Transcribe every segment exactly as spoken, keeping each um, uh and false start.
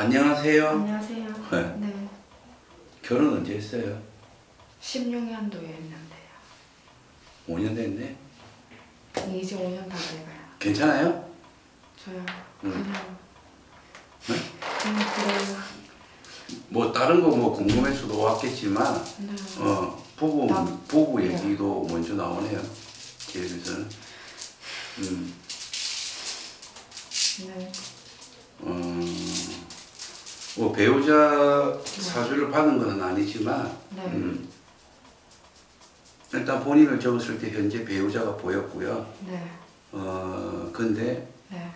안녕하세요. 안녕하세요. 네. 네. 결혼 언제 했어요? 십육 년도에 했는데요. 오 년 됐네. 이제 오 년 다 돼가요. 괜찮아요? 저요. 응. 그냥 네? 그냥 그래요. 뭐 다른 거 뭐 궁금할 수도 왔겠지만 네. 어 부부 나- 부부 네. 얘기도 먼저 나오네요. 제에서는 음. 네. 어, 뭐 배우자 사주를 받은 건 아니지만 네. 음, 일단 본인을 적었을 때 현재 배우자가 보였고요. 네. 어 근데 네.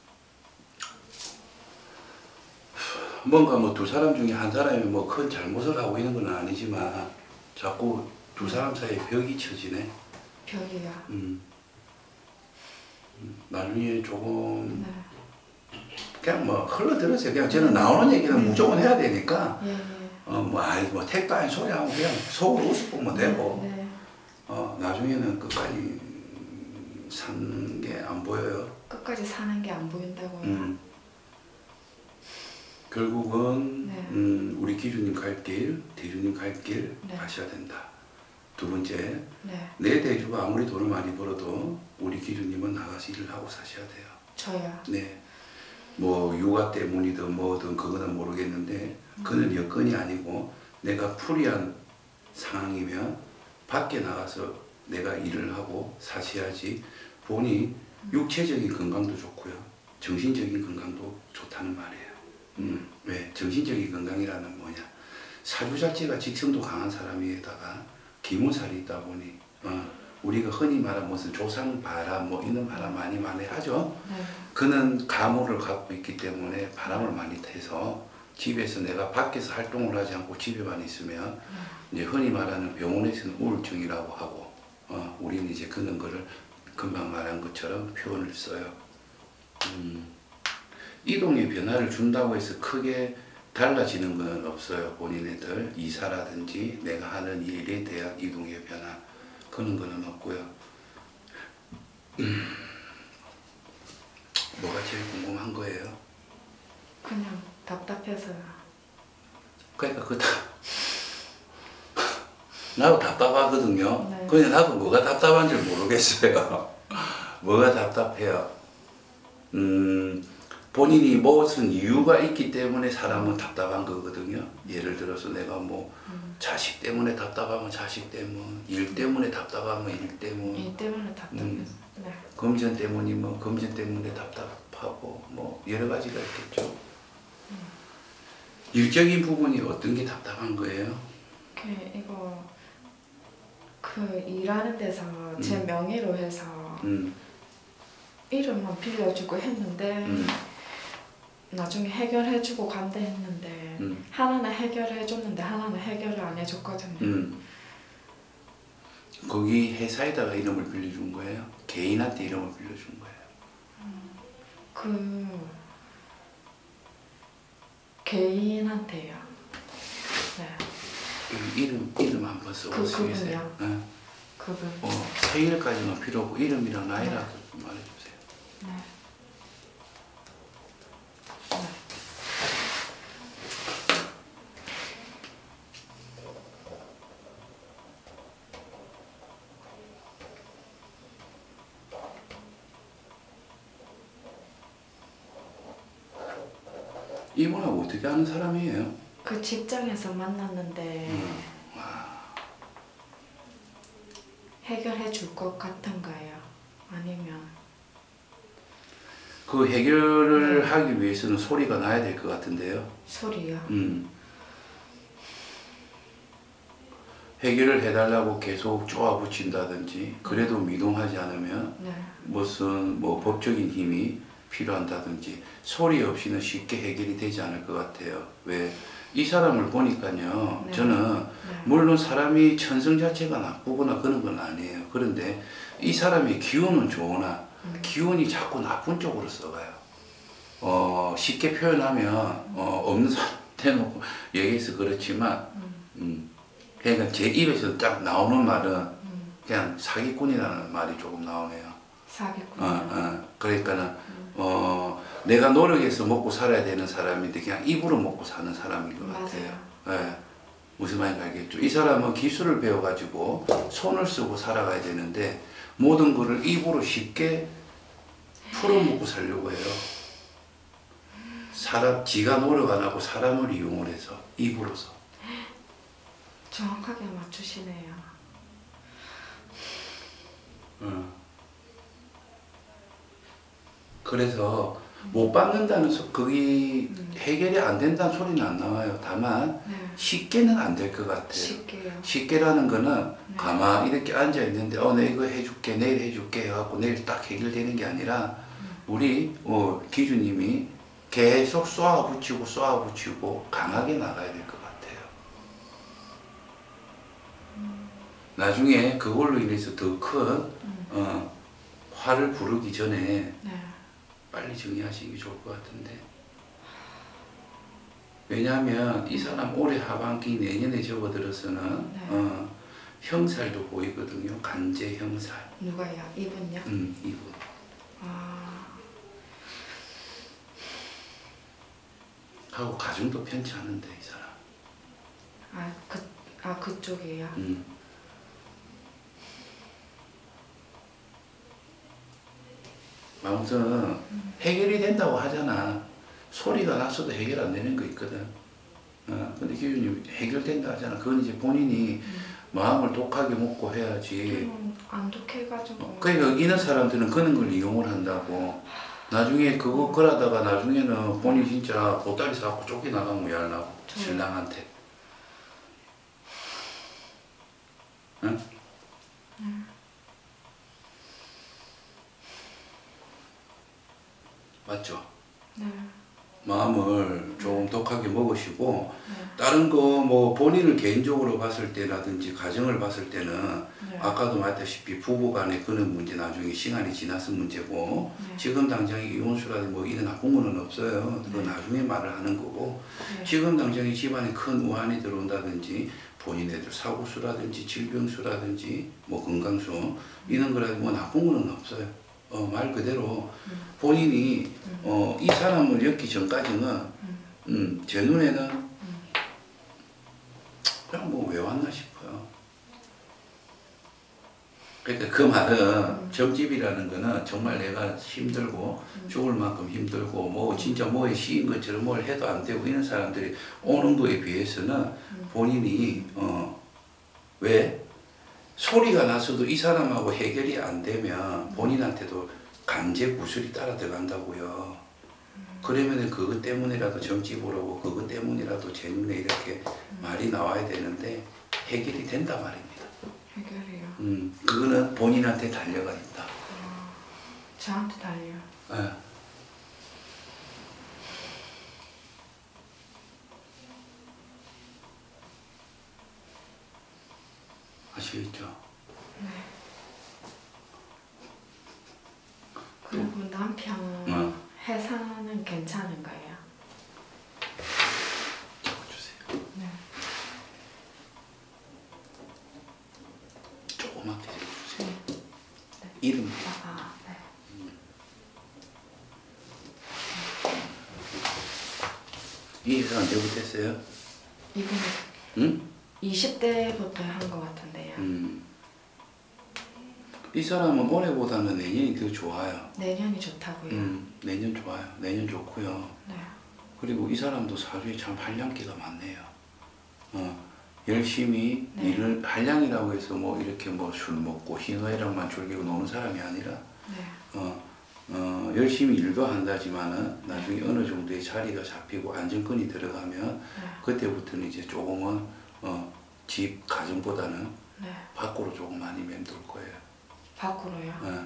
뭔가 뭐 두 사람 중에 한 사람이 뭐 큰 잘못을 하고 있는 건 아니지만 자꾸 두 사람 사이에 벽이 쳐지네. 벽이요. 음. 음, 나중에 조금 네. 그냥 뭐 흘러들었어요. 그냥 저는 나오는 얘기는 네. 무조건 해야 되니까 예, 예. 어뭐 아이 뭐 택도 아닌 소리 하고 그냥 속으로 웃을 뿐면 되고 네. 어 나중에는 끝까지 사는 게 안 보여요. 끝까지 사는 게 안 보인다고요. 음. 결국은 네. 음, 우리 기주님 갈 길, 대주님 갈 길 네. 가셔야 된다. 두 번째, 네. 내 대주가 아무리 돈을 많이 벌어도 우리 기주님은 나가서 일을 하고 사셔야 돼요. 저요. 네. 뭐 육아 때문이든 뭐든 그거는 모르겠는데 음. 그는 여건이 아니고 내가 풀이한 상황이면 밖에 나가서 내가 일을 하고 사셔야지 본이 육체적인 건강도 좋고요. 정신적인 건강도 좋다는 말이에요. 음, 왜? 정신적인 건강이라는 뭐냐? 사주 자체가 직성도 강한 사람에다가 기문살이 있다 보니 어, 우리가 흔히 말하는 무슨 조상바람 뭐 이런 바람 많이 많이 하죠. 네. 그는 가물을 갖고 있기 때문에 바람을 많이 타서 집에서 내가 밖에서 활동을 하지 않고 집에만 있으면 이제 흔히 말하는 병원에서는 우울증이라고 하고 어, 우리는 이제 그런 거를 금방 말한 것처럼 표현을 써요. 음, 이동의 변화를 준다고 해서 크게 달라지는 건 없어요. 본인애들 이사라든지 내가 하는 일에 대한 이동의 변화 그런 거는 없고요. 음, 뭐가 제일 궁금한 거예요? 그냥 답답해서요. 그러니까 그다 나도 답답하거든요. 네. 근데 나도 뭐가 답답한지 모르겠어요. 뭐가 답답해요? 음, 본인이 무슨 이유가 있기 때문에 사람은 답답한 거거든요. 예를 들어서 내가 뭐 음. 자식 때문에 답답하면 자식 때문, 일 때문에 답답하면 일 때문, 일 때문에 답답해서. 음. 네. 금전 때문이면 금전 때문에 답답하고 뭐 여러 가지가 있겠죠. 음. 일적인 부분이 어떤 게 답답한 거예요? 그 이거 그 일하는 데서 제 음. 명의로 해서 음, 이름만 빌려주고 했는데 음, 나중에 해결해주고 간다 했는데 음, 하나는 해결해줬는데 하나는 해결을 안 해줬거든요. 음. 거기 회사에다가 이름을 빌려준 거예요? 개인한테 이름을 빌려준 거예요? 그 개인한테요. 네. 이 이름 이름 한번 써보시겠어요? 그분이요? 네. 그분. 어, 생일까지는 필요 없고 이름이랑 나이라도 좀 말해주세요. 네. 네. 이분하고 어떻게 아는 사람이에요? 그 직장에서 만났는데 음. 와. 해결해 줄 것 같은가요? 아니면 그 해결을 네. 하기 위해서는 소리가 나야 될 것 같은데요. 소리요? 음. 해결을 해달라고 계속 쪼아붙인다든지 그래도 미동하지 않으면 네. 무슨 뭐 법적인 힘이 필요한다든지 소리 없이는 쉽게 해결이 되지 않을 것 같아요. 왜? 이 사람을 보니까요. 네. 저는 네. 물론 사람이 천성 자체가 나쁘거나 그런 건 아니에요. 그런데 이 사람의 기운은 좋으나 음. 기운이 자꾸 나쁜 쪽으로 써가요. 어, 쉽게 표현하면 어, 없는 사람 대놓고 얘기해서 그렇지만 음. 음, 그러니까 제 입에서 딱 나오는 말은 음. 그냥 사기꾼이라는 말이 조금 나오네요. 사기꾼. 어, 어. 그러니까는 어, 내가 노력해서 먹고 살아야 되는 사람인데 그냥 입으로 먹고 사는 사람인 것 같아요. 예. 무슨 말인지 알겠죠? 이 사람은 기술을 배워가지고 손을 쓰고 살아가야 되는데 모든 거를 입으로 쉽게 풀어먹고 살려고 해요. 사람, 지가 노력 안 하고 사람을 이용을 해서 입으로서. 정확하게 맞추시네요. 어. 그래서 못 받는다는 소, 그게 음. 해결이 안 된다는 소리는 안 나와요. 다만 네. 쉽게는 안 될 것 같아요. 쉽게요. 쉽게라는 거는 네. 가만히 이렇게 앉아 있는데 어, 내 이거 해줄게, 내일 해줄게 해갖고 내일 딱 해결되는 게 아니라 음. 우리 어, 기주님이 계속 쏘아붙이고 쏘아붙이고 강하게 나가야 될 것 같아요. 음. 나중에 그걸로 인해서 더 큰 음. 어, 화를 부르기 전에 네. 빨리 정리하시는 게 좋을 것 같은데. 왜냐하면 이 사람 올해 하반기 내년에 접어들어서는 네. 어, 형살도 보이거든요. 간제 형살. 누가요? 이분요? 음, 이분. 아, 하고 가정도 편치 않은데 이 사람. 아, 그, 아 그쪽이에요? 음. 아무튼 해결이 된다고 하잖아. 소리가 났어도 해결 안 되는 거 있거든. 어, 근데 기준이 해결된다 하잖아. 그건 이제 본인이 음. 마음을 독하게 먹고 해야지. 음, 안 독해가지고. 어, 그러니까 이런 사람들은 그런 걸 이용을 한다고. 나중에 그거 그러다가 나중에는 본인 진짜 보따리 사갖고 쫓겨나가면 왜 하려고. 저요? 신랑한테. 응? 음. 맞죠? 네. 마음을 조금 독하게 먹으시고 네. 다른 거 뭐 본인을 개인적으로 봤을 때라든지 가정을 봤을 때는 네. 아까도 말했다시피 부부간의 그런 문제 나중에 시간이 지나서 문제고 네. 지금 당장에 이혼수라든지 뭐 이런 나쁜 거는 없어요. 그거 네. 나중에 말을 하는 거고 네. 지금 당장에 집안에 큰 우환이 들어온다든지 본인애들 사고수라든지 질병수라든지 뭐 건강수 이런 거라든지 뭐 나쁜 거는 없어요. 어, 말 그대로 음. 본인이 음. 어, 이 사람을 엮기 전까지는 음. 음, 제 눈에는 음. 그냥 뭐 왜 왔나 싶어요. 그러니까 그 말은 음. 점집이라는 거는 정말 내가 힘들고 음. 죽을 만큼 힘들고 뭐 진짜 뭐에 시인 것처럼 뭘 해도 안 되고 이런 사람들이 오는 거에 비해서는 음. 본인이 어, 왜 소리가 나서도 이 사람하고 해결이 안 되면 본인한테도 간제 구슬이 따라 들어간다고요. 그러면 그것 때문이라도 점집을 오고 그것 때문이라도 제 눈에 이렇게 말이 나와야 되는데 해결이 된다 말입니다. 해결이요. 음, 그거는 본인한테 달려가 있다. 아, 저한테 달려. 예. 아시겠죠? 네. 그리고 남편 어. 해산은 괜찮은가요? 적어주세요. 네. 조그맣게 적어주세요. 네. 이름. 아, 아, 네. 이 회사 언제부터 했어요? 이분은 응? 이십 대부터 한 것 같은데요. 음. 이 사람은 올해보다는 내년이 더 좋아요. 내년이 좋다고요? 음, 내년 좋아요. 내년 좋고요. 네. 그리고 이 사람도 사주에 참 한량기가 많네요. 어, 열심히 네. 일을 한량이라고 해서 뭐 이렇게 뭐 술 먹고 희노애락만 즐기고 노는 사람이 아니라 네. 어, 어, 열심히 일도 한다지만은 나중에 어느 정도의 자리가 잡히고 안정권이 들어가면 네. 그때부터는 이제 조금은 어, 집 가정보다는 네. 밖으로 조금 많이 맴돌 거예요. 밖으로요? 어.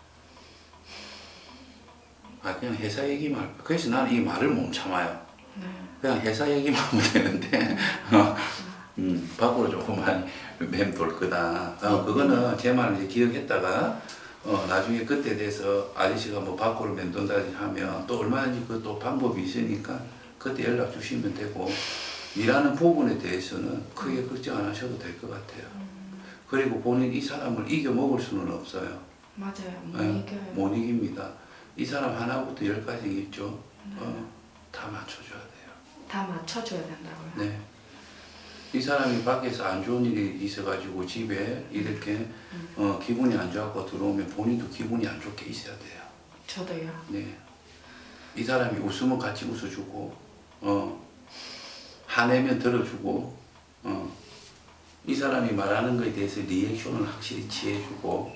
아 그냥 회사 얘기만 그래서 나는 이 말을 못 참아요. 네. 그냥 회사 얘기만 하면 되는데 어, 음, 밖으로 조금 많이 맴돌 거다. 어, 그거는 제 말을 이제 기억했다가 어, 나중에 그때 돼서 아저씨가 뭐 밖으로 맴돈다든지 하면 또 얼마든지 그 또 방법이 있으니까 그때 연락 주시면 되고 일하는 부분에 대해서는 크게 걱정 안 하셔도 될 것 같아요. 그리고 본인 이 사람을 이겨 먹을 수는 없어요. 맞아요. 못 예, 이겨요. 못 이깁니다. 이 사람 하나부터 열까지 있죠. 어, 다 맞춰줘야 돼요. 다 맞춰줘야 된다고요? 네. 이 사람이 밖에서 안 좋은 일이 있어가지고 집에 이렇게 어, 기분이 안 좋고 들어오면 본인도 기분이 안 좋게 있어야 돼요. 저도요. 네. 이 사람이 웃으면 같이 웃어주고, 어, 화내면 들어주고, 어, 이 사람이 말하는 것에 대해서 리액션을 확실히 취해주고,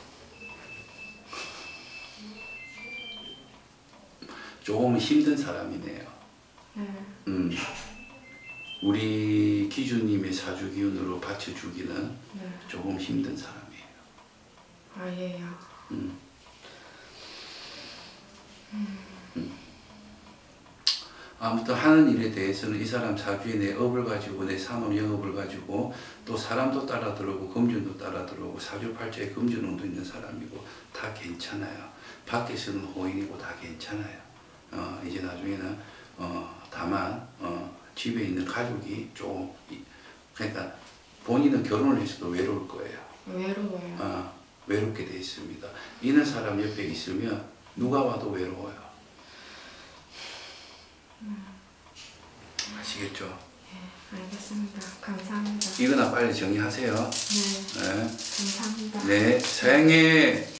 조금 힘든 사람이네요. 네. 음, 우리 기주님의 사주 기운으로 받쳐주기는 네. 조금 힘든 사람이에요. 아예요. 음. 음. 아무튼 하는 일에 대해서는 이 사람 사주에 내 업을 가지고 내 산업 영업을 가지고 또 사람도 따라 들어오고 금전도 따라 들어오고 사주팔자에 금전운도 있는 사람이고 다 괜찮아요. 밖에서는 호인이고 다 괜찮아요. 어, 이제 나중에는 어, 다만 어, 집에 있는 가족이 좀 그러니까 본인은 결혼을 했어도 외로울 거예요. 외로워요. 어, 외롭게 돼 있습니다. 있는 사람 옆에 있으면 누가 와도 외로워요. 음. 아시겠죠? 네, 알겠습니다. 감사합니다. 이거나 빨리 정리하세요. 네, 네, 감사합니다. 네, 사양해.